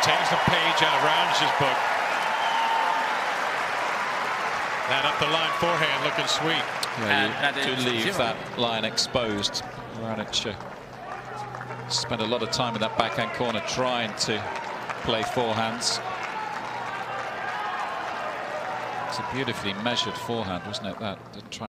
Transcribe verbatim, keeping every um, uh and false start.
takes the page out of Rounds' book. And up the line forehand looking sweet. Yeah, you do leave that line exposed. Raonic uh, spent a lot of time in that backhand corner trying to play forehands. It's a beautifully measured forehand, wasn't it? That didn't try